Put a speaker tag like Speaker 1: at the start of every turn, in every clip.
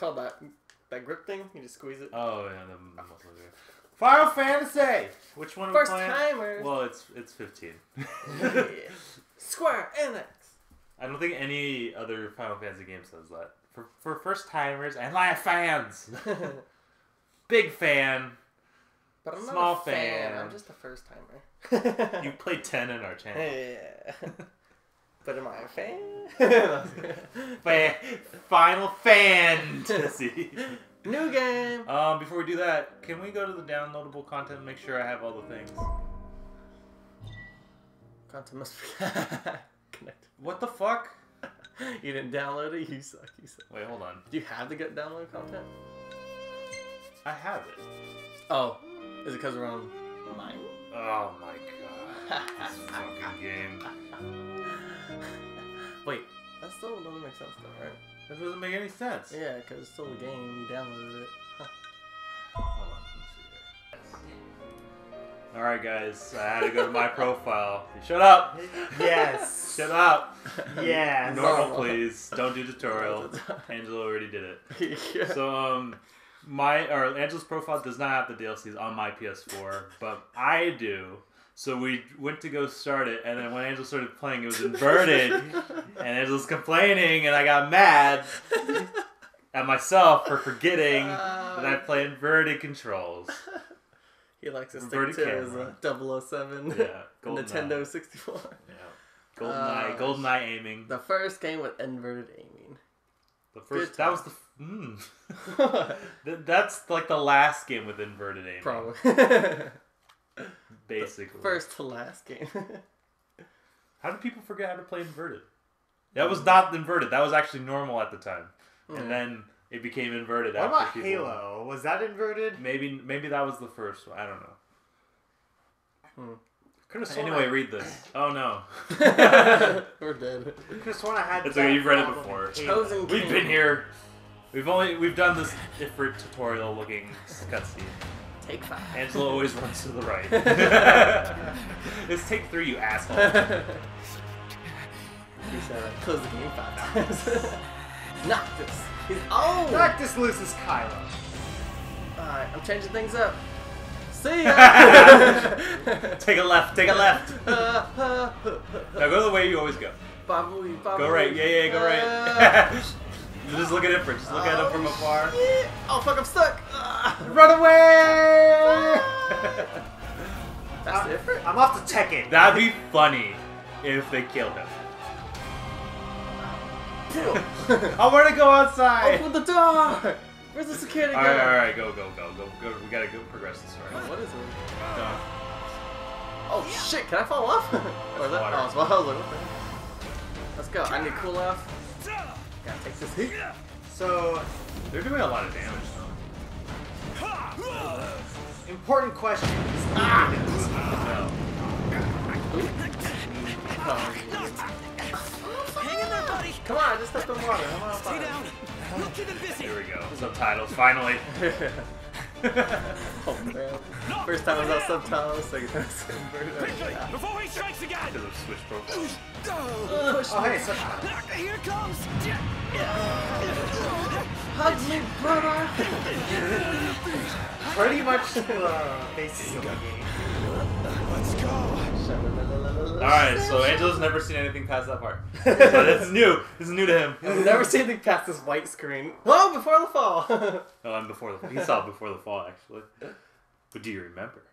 Speaker 1: called that grip thing? You just squeeze it.
Speaker 2: Oh yeah, the muscle grip. Final Fantasy. Which one are we playing?
Speaker 1: First timers.
Speaker 2: Well, it's 15.
Speaker 1: Yeah. Square Enix.
Speaker 2: I don't think any other Final Fantasy game says that. For first timers and live fans. Big fan.
Speaker 1: But I'm
Speaker 2: Small
Speaker 1: not a fan. I'm just a first timer.
Speaker 2: You played 10 in our channel.
Speaker 1: Yeah. But am I a fan?
Speaker 2: Final Fantasy.
Speaker 1: New game.
Speaker 2: Before we do that, can we go to the downloadable content and make sure I have all the things?
Speaker 1: Content must be connected.
Speaker 2: What the fuck?
Speaker 1: You didn't download it? You suck. You suck.
Speaker 2: Wait, hold on.
Speaker 1: Do you have to get download content?
Speaker 2: I have it.
Speaker 1: Oh. Is it because we're on mine?
Speaker 2: Oh my god. This fucking game.
Speaker 1: Wait, that still doesn't make sense though, right?
Speaker 2: That doesn't make any sense.
Speaker 1: Yeah, because it's still a game. You downloaded it. Huh.
Speaker 2: Hold on, let me see here. Alright guys, I had to go to my profile. Shut up!
Speaker 3: Yes.
Speaker 2: Shut up!
Speaker 3: Yes.
Speaker 2: Normal please. Don't do tutorial. Angelo already did it.
Speaker 1: Yeah.
Speaker 2: So Angelo's profile does not have the DLCs on my PS4, but I do. So we went to go start it, and then when Angelo started playing, it was inverted, and Angelo's complaining, and I got mad at myself for forgetting that I play inverted controls.
Speaker 1: He likes to stick
Speaker 2: Inverted
Speaker 1: to
Speaker 2: camera.
Speaker 1: his 007
Speaker 2: Yeah,
Speaker 1: Nintendo 64.
Speaker 2: Yeah, GoldenEye aiming.
Speaker 1: The first game with inverted aiming.
Speaker 2: The first that was the that's like the last game with inverted aiming.
Speaker 1: Probably.
Speaker 2: Basically.
Speaker 1: First to last game.
Speaker 2: How do people forget how to play inverted? That was not inverted. That was actually normal at the time, and then it became inverted.
Speaker 3: What
Speaker 2: after
Speaker 3: about
Speaker 2: people...
Speaker 3: Halo? Was that inverted?
Speaker 2: Maybe that was the first one. I don't know.
Speaker 3: Could have sworn
Speaker 2: Anyway, read this. Oh no.
Speaker 1: We're dead.
Speaker 3: Could have sworn I had.
Speaker 2: It's okay. You've read it
Speaker 3: problem
Speaker 2: before.
Speaker 3: with Halo.
Speaker 1: Chosen
Speaker 2: We've
Speaker 1: King.
Speaker 2: been here. We've done this different tutorial looking cutscene.
Speaker 1: Take 5.
Speaker 2: Angelo always runs to the right. It's take 3, you asshole.
Speaker 1: He said close the game 5 times. Noctis. He's
Speaker 3: Noctis loses Kylo.
Speaker 1: Alright, I'm changing things up. See ya!
Speaker 2: Take a left. Take a left. Now go the way you always go. Go right. Yeah, go right. Just look at it just look at him from afar.
Speaker 1: Yeah. Oh fuck, I'm stuck.
Speaker 3: Run away!
Speaker 1: That's different.
Speaker 3: I'm off to Tekken.
Speaker 2: That'd be funny if they killed him. I want to go outside.
Speaker 1: Open the door. Where's the security guard?
Speaker 2: Alright, go. We gotta go progress this right.
Speaker 1: What is it?
Speaker 2: Go.
Speaker 1: Oh shit, can I fall off? Or is that?
Speaker 2: Water.
Speaker 1: Oh, it's water. Let's go. I need cool off. Gotta take this heat.
Speaker 3: So,
Speaker 2: They're doing a lot of damage though.
Speaker 3: important question.
Speaker 2: No.
Speaker 4: Hang in there, buddy.
Speaker 1: Come on, I just stepped in water. I'm on
Speaker 4: Stay
Speaker 1: fire.
Speaker 4: down. We'll keep him busy.
Speaker 2: Here we go. Subtitles, finally.
Speaker 1: Oh man. First time without subtitles, second time inverted.
Speaker 4: Quickly, before he strikes again.
Speaker 2: Because of switch profile.
Speaker 3: Oh, hey, subtitles.
Speaker 4: Here it comes.
Speaker 1: Hug me, brother.
Speaker 3: Pretty much the basis of the game.
Speaker 4: Let's go.
Speaker 2: Alright, so Angelo's never seen anything past that part. So this is new. This is new to him.
Speaker 1: I've never seen anything past this white screen. Whoa, before the fall.
Speaker 2: Oh, and before the he saw it before the fall actually. But do you remember?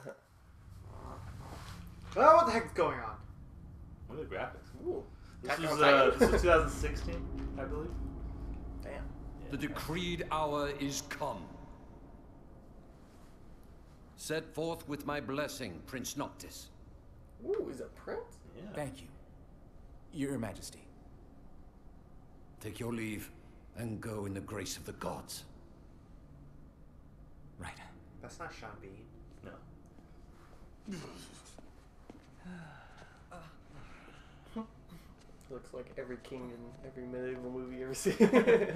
Speaker 3: Well, what the heck's going on?
Speaker 2: What are the graphics?
Speaker 1: Ooh.
Speaker 2: This
Speaker 1: Techno
Speaker 2: was
Speaker 1: Titan.
Speaker 2: 2016, I believe.
Speaker 1: Damn.
Speaker 5: The decreed hour is come. Set forth with my blessing, Prince Noctis.
Speaker 1: Ooh, he's a prince?
Speaker 2: Yeah.
Speaker 6: Thank you, Your Majesty.
Speaker 5: Take your leave and go in the grace of the gods.
Speaker 6: Right.
Speaker 3: That's not Sean Bean.
Speaker 2: No.
Speaker 1: Looks like every king in every medieval movie you ever seen.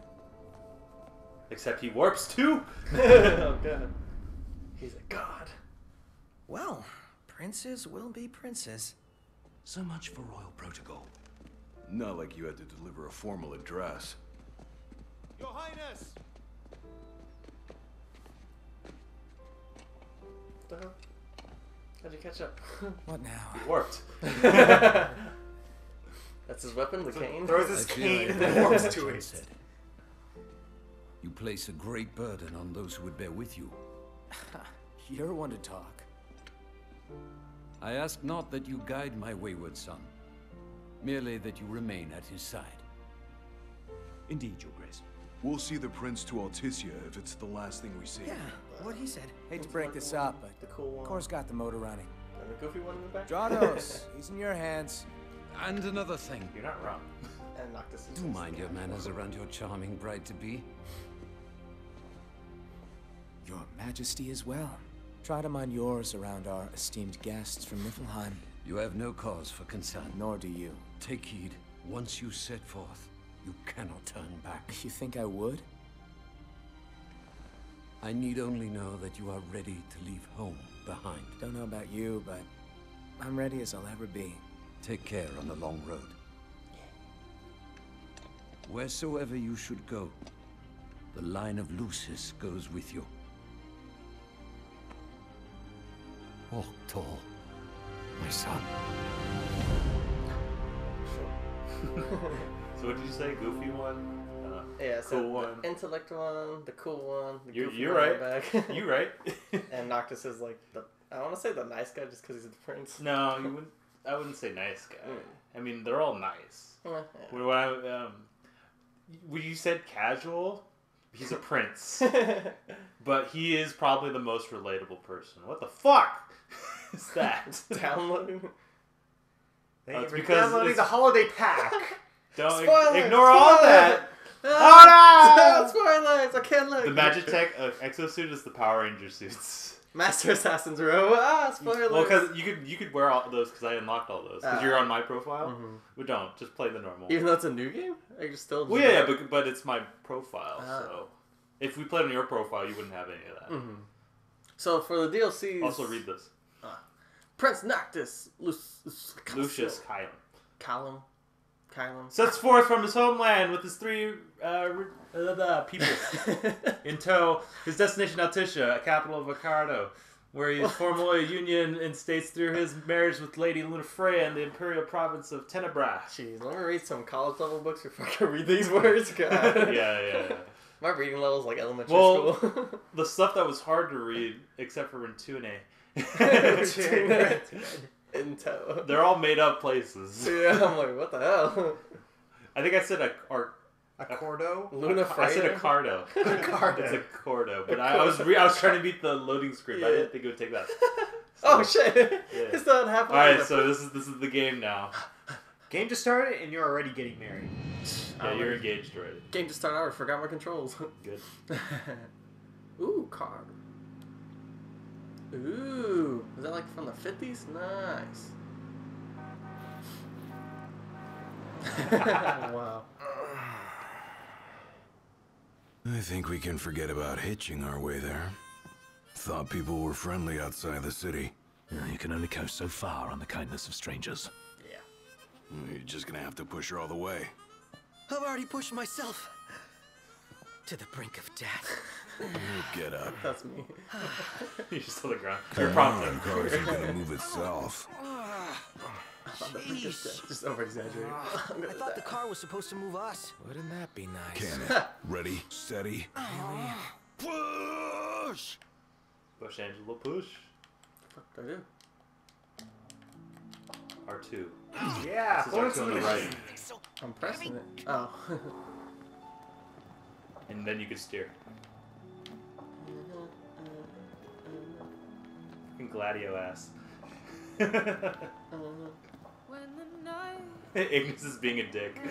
Speaker 2: Except he warps too.
Speaker 1: Oh god. He's a god.
Speaker 6: Well, princes will be princes.
Speaker 5: So much for royal protocol.
Speaker 7: Not like you had to deliver a formal address.
Speaker 4: Your Highness!
Speaker 1: What the hell? How'd you catch up?
Speaker 6: What now?
Speaker 2: Warped.
Speaker 1: That's his weapon, the cane?
Speaker 3: Throws his
Speaker 5: I feel
Speaker 3: cane
Speaker 5: like
Speaker 3: and then
Speaker 5: I've
Speaker 3: warps
Speaker 5: heard
Speaker 3: to
Speaker 5: what
Speaker 3: it.
Speaker 5: said. You place a great burden on those who would bear with you.
Speaker 6: You're one to talk.
Speaker 5: I ask not that you guide my wayward son, merely that you remain at his side.
Speaker 7: Indeed, Your Grace.
Speaker 8: We'll see the prince to Alticia if it's the last thing we see.
Speaker 6: Yeah, what he said. Hate to break this up, but
Speaker 1: The cool one.
Speaker 6: Kor's got the motor running.
Speaker 1: And the goofy one in the back?
Speaker 6: Drados, he's in your hands.
Speaker 5: And another thing,
Speaker 2: You're not wrong.
Speaker 1: And Noctis is
Speaker 5: do mind your manners around your charming bride-to-be.
Speaker 6: Your Majesty as well. Try to mind yours around our esteemed guests from Niflheim.
Speaker 5: You have no cause for concern.
Speaker 6: Nor do you.
Speaker 5: Take heed. Once you set forth, you cannot turn back.
Speaker 6: You think I would?
Speaker 5: I need only know that you are ready to leave home behind.
Speaker 6: Don't know about you, but I'm ready as I'll ever be.
Speaker 5: Take care on the long road. Wheresoever you should go, the line of Lucis goes with you. Walk tall, my son.
Speaker 2: So what did you say? Goofy one?
Speaker 1: Yeah, so
Speaker 2: Cool one.
Speaker 1: the intellect one, the cool one, the goofy
Speaker 2: You're
Speaker 1: one in
Speaker 2: right.
Speaker 1: the back.
Speaker 2: You right.
Speaker 1: And Noctis is like the, I want to say the nice guy just because he's the prince.
Speaker 2: No, you wouldn't. I wouldn't say nice guy. I mean, they're all nice.
Speaker 1: Yeah.
Speaker 2: When when you said casual, he's a prince, but he is probably the most relatable person. What the fuck is that?
Speaker 1: Downloading.
Speaker 3: Thank you
Speaker 2: it's
Speaker 3: for
Speaker 2: because
Speaker 3: downloading
Speaker 2: it's-
Speaker 3: the holiday pack.
Speaker 2: Don't
Speaker 1: Spoilers!
Speaker 2: ignore all
Speaker 1: Spoilers!
Speaker 2: that.
Speaker 1: Oh no! Spoilers! I can't look.
Speaker 2: The Magitech exosuit is the Power Ranger suits.
Speaker 1: Master Assassin's Row. Ah, spoilers.
Speaker 2: Well, because you could wear all those because I unlocked all those because you're on my profile.
Speaker 1: Mhm.
Speaker 2: We don't just play the normal.
Speaker 1: Even though it's a new game, I just still.
Speaker 2: Well, yeah, but it's my profile.
Speaker 1: Ah.
Speaker 2: So if we played on your profile, you wouldn't have any of that.
Speaker 1: Mhm. So for the DLCs,
Speaker 2: Also, read this.
Speaker 1: Prince Noctis,
Speaker 2: Lucius
Speaker 1: Callum,
Speaker 2: sets forth from his homeland with his three people in tow. His destination Alticia, capital of Accardo, where he formed a union in states through his marriage with Lady Lunafreya in the imperial province of Tenebra.
Speaker 1: Jeez, let me read some college level books before I can read these words. God.
Speaker 2: Yeah.
Speaker 1: My reading level is like elementary
Speaker 2: Well,
Speaker 1: school.
Speaker 2: the stuff that was hard to read, except for Rentune,
Speaker 1: In tow.
Speaker 2: they're all made up places.
Speaker 1: Yeah, I'm like, what the hell?
Speaker 2: I think I said
Speaker 3: A Cordo?
Speaker 1: Lunafreya.
Speaker 2: I said Accardo.
Speaker 3: Accardo.
Speaker 2: It's a Cordo, but I was trying to beat the loading screen. I didn't think it would take that.
Speaker 1: Oh shit!
Speaker 2: Yeah.
Speaker 1: It's not happening.
Speaker 2: All right, so this is the game now.
Speaker 3: Game just started and you're already getting married.
Speaker 2: Yeah, you're engaged already.
Speaker 1: Game just started out. I forgot my controls.
Speaker 2: Good.
Speaker 1: Ooh, car. Ooh, is that like from the 50s? Nice. Wow.
Speaker 8: I think we can forget about hitching our way there. Thought people were friendly outside the city.
Speaker 7: You can only go so far on the kindness of strangers.
Speaker 1: Yeah.
Speaker 8: You're just gonna have to push her all the way.
Speaker 6: I've already pushed myself to the brink of death.
Speaker 8: Get up.
Speaker 1: That's me.
Speaker 2: You're just on the ground. You're prompted.
Speaker 8: The car isn't gonna move itself.
Speaker 1: Just over exaggerating.
Speaker 6: I thought the car was supposed to move us. Wouldn't that be nice?
Speaker 8: Can it? Ready, steady.
Speaker 4: Push!
Speaker 2: Push, Angelo, push.
Speaker 1: What the fuck do I do?
Speaker 2: R2.
Speaker 3: Yeah,
Speaker 2: This is R2 on the right.
Speaker 1: I'm pressing it. Oh.
Speaker 2: And then you can steer. Fucking Gladio ass. Ignis is being a dick.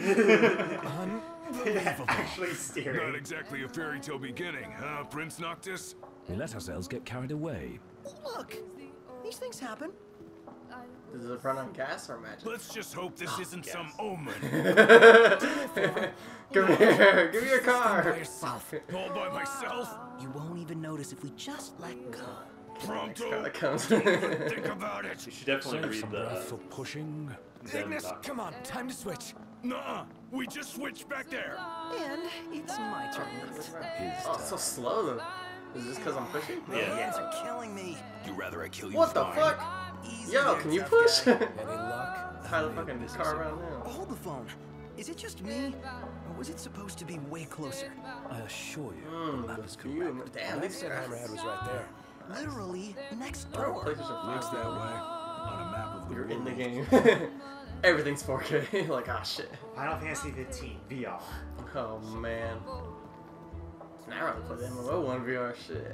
Speaker 3: actually steering.
Speaker 8: Not exactly a fairy tale beginning, huh, Prince Noctis?
Speaker 7: We let ourselves get carried away.
Speaker 6: Look, these things happen.
Speaker 1: Does it run on gas or magic?
Speaker 8: Let's just hope this isn't
Speaker 2: yes.
Speaker 8: some omen.
Speaker 1: Come here. Give me your car.
Speaker 6: Yourself.
Speaker 8: All by myself?
Speaker 6: You won't even notice if we just let go.
Speaker 1: Next card that comes.
Speaker 4: Think about it.
Speaker 2: You should definitely
Speaker 7: Save
Speaker 2: read
Speaker 7: some
Speaker 2: the
Speaker 7: breath for pushing.
Speaker 2: them
Speaker 6: Ignis,
Speaker 2: doc.
Speaker 6: come on, time to switch.
Speaker 4: Nuh-uh. We just switched back there.
Speaker 9: And it's my turn.
Speaker 1: Oh, so slow though. Is this because I'm pushing?
Speaker 9: You guys are killing me.
Speaker 4: You rather I kill you?
Speaker 1: What the
Speaker 4: fine.
Speaker 1: fuck?
Speaker 9: Easy
Speaker 1: Yo,
Speaker 9: there,
Speaker 1: can you
Speaker 9: tough
Speaker 1: push?
Speaker 9: guy.
Speaker 6: Any luck?
Speaker 1: Tie the fucking car around now.
Speaker 9: Hold the phone. Is it just me? Or was it supposed to be way closer?
Speaker 7: I assure you, the map is correct.
Speaker 1: You, damn,
Speaker 6: They
Speaker 1: these
Speaker 6: said Hammerhead was right there.
Speaker 9: Literally next
Speaker 1: Bro,
Speaker 9: door.
Speaker 1: places are
Speaker 8: Looks
Speaker 1: fine.
Speaker 8: that way. On a map of the
Speaker 1: You're
Speaker 8: world.
Speaker 1: in the game. Everything's 4K. Like, ah, shit.
Speaker 3: Final Fantasy 15 VR.
Speaker 1: Oh man. Now I rather play the MMO one VR shit.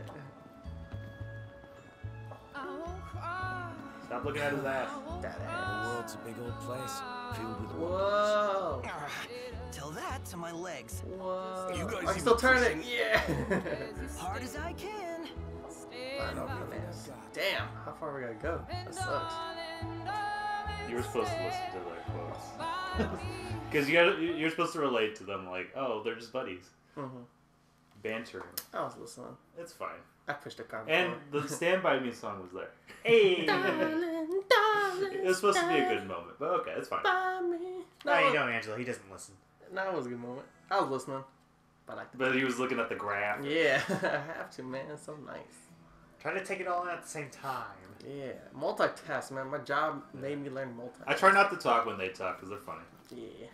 Speaker 2: Stop looking at his ass.
Speaker 1: That
Speaker 6: The
Speaker 1: ass.
Speaker 6: world's a big old place.
Speaker 7: Filled with
Speaker 1: Whoa.
Speaker 9: Tell that to my legs.
Speaker 1: Whoa.
Speaker 4: You guys
Speaker 1: I can
Speaker 4: even
Speaker 1: still turn
Speaker 4: pushing?
Speaker 1: it. Yeah.
Speaker 9: Hard as I can.
Speaker 1: Fine, open the ass. Damn. How far we gotta go? That sucks.
Speaker 2: You were supposed to listen to their quotes. Because you're supposed to relate to them like, oh, they're just buddies. Bantering.
Speaker 1: I was listening.
Speaker 2: It's fine.
Speaker 1: I pushed a car.
Speaker 2: And
Speaker 1: before.
Speaker 2: the Stand By Me song was there.
Speaker 3: Hey!
Speaker 1: Darling, darling,
Speaker 2: It was supposed to be a good moment, but okay, it's fine.
Speaker 1: by me.
Speaker 3: Now you
Speaker 1: No,
Speaker 3: know, Angelo, he doesn't listen.
Speaker 1: no, it was a good moment. I was listening. But I
Speaker 2: But he was looking at the graph.
Speaker 1: Yeah, I have to, man. It's so nice.
Speaker 3: Try to take it all in at the same time.
Speaker 1: Yeah, multitask, man. My job made me learn multitask.
Speaker 2: I try not to talk when they talk because they're funny.
Speaker 1: Yeah.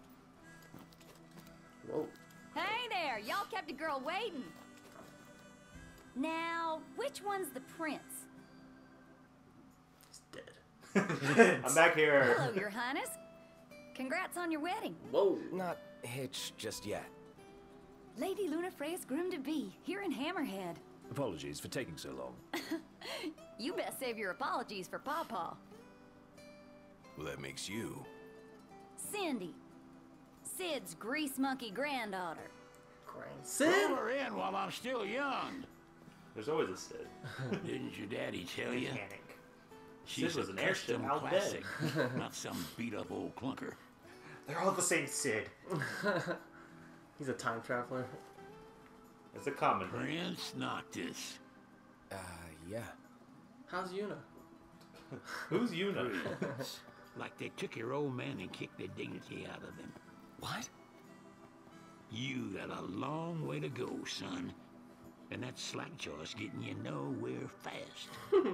Speaker 1: Whoa.
Speaker 10: Hey there, y'all kept a girl waiting. Now, which one's the prince?
Speaker 1: He's dead.
Speaker 2: I'm back here.
Speaker 10: Hello, your highness. Congrats on your wedding.
Speaker 1: Whoa.
Speaker 6: Not hitched just yet.
Speaker 10: Lady Lunafreya's groom-to-be, here in Hammerhead.
Speaker 7: Apologies for taking so long.
Speaker 10: You best save your apologies for Pawpaw.
Speaker 8: Well, that makes you.
Speaker 10: Cindy, Sid's grease monkey granddaughter.
Speaker 1: Sid?
Speaker 4: Throw her in while I'm still young.
Speaker 2: There's always a Sid.
Speaker 4: Didn't your daddy tell you?
Speaker 3: Mechanic.
Speaker 4: She's
Speaker 2: was
Speaker 4: a
Speaker 2: an airship
Speaker 4: custom
Speaker 2: out
Speaker 4: classic, not some beat-up old clunker.
Speaker 3: They're all the same Sid.
Speaker 1: He's a time traveler.
Speaker 2: It's a common name.
Speaker 4: Prince Noctis.
Speaker 6: Yeah.
Speaker 1: How's Yuna?
Speaker 2: Who's Yuna?
Speaker 4: Like they took your old man and kicked the dignity out of him.
Speaker 6: What?
Speaker 4: You got a long way to go, son. And that slackjaw's getting you nowhere fast.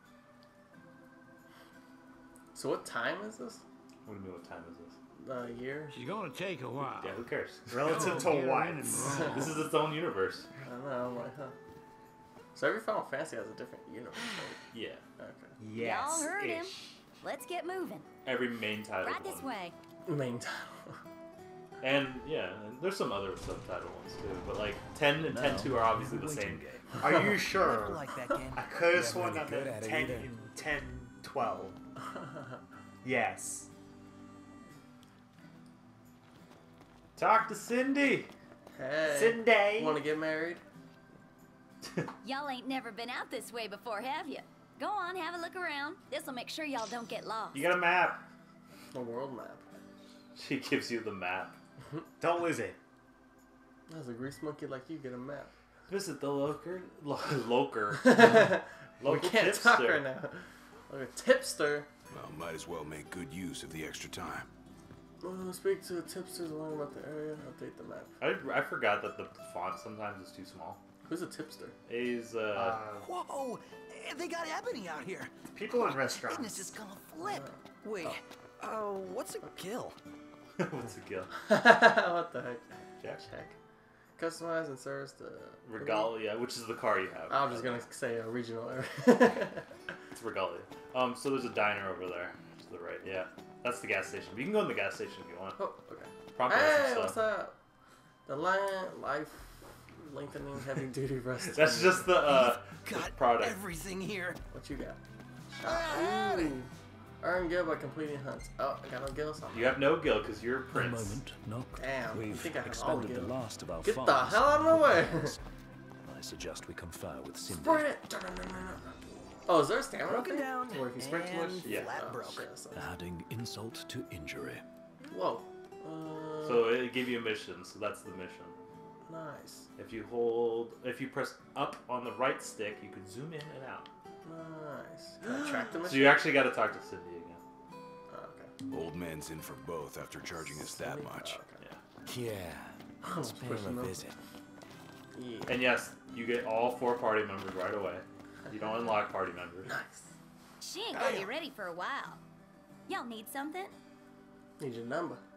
Speaker 1: So what time is this?
Speaker 2: What do you mean, what time is this?
Speaker 1: The year?
Speaker 4: She's gonna take a while.
Speaker 2: Yeah, who cares?
Speaker 3: Relative to
Speaker 4: Get her
Speaker 3: what?
Speaker 4: in and wrong.
Speaker 2: This is its own universe.
Speaker 1: I don't know. I'm like, huh. So every Final Fantasy has a different universe, right?
Speaker 2: Yeah.
Speaker 1: Okay.
Speaker 3: Yes.
Speaker 10: Y'all heard him.
Speaker 3: ish.
Speaker 10: Let's get moving.
Speaker 2: Every main title.
Speaker 10: Right this
Speaker 2: one.
Speaker 10: way.
Speaker 1: Main title.
Speaker 2: And yeah, and there's some other subtitle ones too. But like 10 and 10-2 are obviously the same game.
Speaker 3: Are you
Speaker 9: Never
Speaker 3: sure?
Speaker 9: liked that game.
Speaker 3: I could have
Speaker 6: Yeah,
Speaker 3: sworn
Speaker 6: really
Speaker 3: that
Speaker 6: good
Speaker 3: the
Speaker 6: at it
Speaker 3: 10
Speaker 6: either.
Speaker 3: and 10, 12. Yes.
Speaker 2: Talk to Cindy.
Speaker 1: Hey.
Speaker 3: Cindy.
Speaker 1: Want to get married?
Speaker 10: Y'all ain't never been out this way before, have you? Go on, have a look around. This'll make sure y'all don't get lost.
Speaker 2: You got a map.
Speaker 1: A world map.
Speaker 2: She gives you the map.
Speaker 3: Don't lose it.
Speaker 1: As a grease monkey like you, get a map.
Speaker 2: Visit the loker. Loker.
Speaker 1: We
Speaker 2: Local
Speaker 1: can't
Speaker 2: tipster.
Speaker 1: talk right now. Like a tipster.
Speaker 8: Well, might as well make good use of the extra time.
Speaker 1: Speak to the tipsters, learn about the area, update the map.
Speaker 2: I forgot that the font sometimes is too small.
Speaker 1: Who's a tipster?
Speaker 2: He's
Speaker 9: Whoa! They got Ebony out here.
Speaker 3: People in
Speaker 9: Ignis
Speaker 3: restaurants.
Speaker 9: is gonna flip. Wait, what's a kill?
Speaker 2: what's a gill?
Speaker 1: What the heck?
Speaker 2: Jack.
Speaker 1: Customize and service the
Speaker 2: Regalia, which is the car you have.
Speaker 1: I'm just gonna say a regional area.
Speaker 2: It's Regalia. So there's a diner over there to the right. Yeah, that's the gas station. But you can go in the gas station if you want.
Speaker 1: Oh, okay.
Speaker 2: Prompt has
Speaker 1: Hey,
Speaker 2: some
Speaker 1: what's
Speaker 2: stuff.
Speaker 1: up? The life lengthening heavy duty rest.
Speaker 2: That's just the
Speaker 9: Got
Speaker 2: product.
Speaker 9: everything here.
Speaker 1: What you got? Ooh. Earn gil by completing hunts. Oh, I got no gil something.
Speaker 2: You have no gill because you're a
Speaker 7: A
Speaker 2: prince.
Speaker 7: moment, Nock.
Speaker 1: Damn, you
Speaker 7: We've
Speaker 1: think I have all
Speaker 7: expended the
Speaker 1: gil?
Speaker 7: last of our
Speaker 1: Get the
Speaker 7: funds.
Speaker 1: hell out of my way!
Speaker 7: I suggest we confer with Cindy.
Speaker 1: Sprint! Oh, is there a stamina
Speaker 9: Broken
Speaker 1: thing?
Speaker 9: down
Speaker 1: Or if you sprint too much?
Speaker 9: and
Speaker 2: Yeah.
Speaker 9: flat
Speaker 1: Oh,
Speaker 9: broke.
Speaker 1: shit, that sucks.
Speaker 7: Adding insult to injury.
Speaker 1: Whoa.
Speaker 2: So it gave you a mission. So that's the mission.
Speaker 1: Nice.
Speaker 2: If you press up on the right stick, you can zoom in and out.
Speaker 1: Nice. Can I track the machine?
Speaker 2: So you actually got to talk to Cindy again.
Speaker 1: Oh,
Speaker 8: Old man's in for both after charging us that much.
Speaker 6: Yeah. Let's pay him a visit.
Speaker 1: Yeah.
Speaker 2: And yes, you get all 4 party members right away. You don't unlock party members.
Speaker 1: Nice.
Speaker 10: She ain't gonna be ready for a while. Y'all need something?
Speaker 1: Need your number.